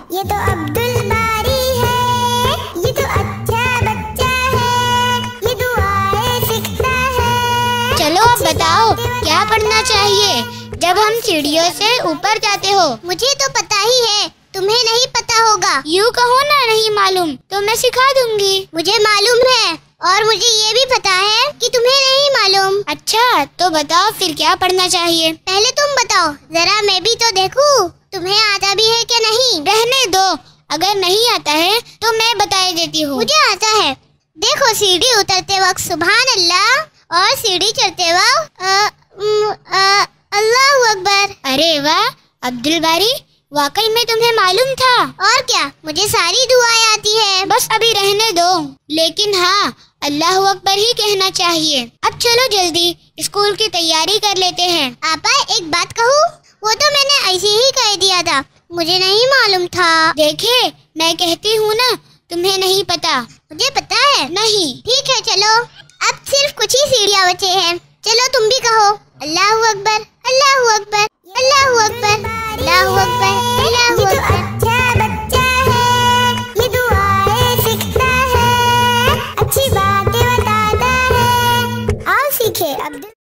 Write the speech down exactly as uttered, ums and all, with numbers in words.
ये तो अब्दुल बारी है, ये तो अच्छा बच्चा है, ये दुआएं सीखता है। चलो अब बताओ क्या पढ़ना चाहिए जब हम सीढ़ियों से ऊपर जाते हो? मुझे तो पता ही है, तुम्हें नहीं पता होगा। यूँ कहो ना नहीं मालूम तो मैं सिखा दूंगी। मुझे मालूम है और मुझे ये भी पता है कि तुम्हें नहीं मालूम। अच्छा तो बताओ फिर क्या पढ़ना चाहिए? पहले तुम बताओ, जरा मैं भी तो देखूं तुम्हें आता भी है क्या नहीं। रहने दो, अगर नहीं आता है तो मैं बता देती हूँ। मुझे आता है। देखो, सीढ़ी उतरते वक्त सुभान अल्लाह और सीढ़ी चढ़ते वक्त अल्लाह अकबर। अरे वाह अब्दुल बारी, वाकई में तुम्हें मालूम था। और क्या, मुझे सारी दुआएं आती है। बस अभी रहने दो, लेकिन हाँ अल्लाह अकबर ही कहना चाहिए। अब चलो जल्दी स्कूल की तैयारी कर लेते हैं। आपा एक बात कहूँ, वो तो मैंने ऐसे ही कह दिया था, मुझे नहीं मालूम था। देखे मैं कहती हूँ ना, तुम्हें नहीं पता। मुझे पता है। नहीं। ठीक है चलो, अब सिर्फ कुछ ही सीढ़ियाँ बचे हैं। चलो तुम भी कहो अल्लाह अकबर, अल्लाह अकबर।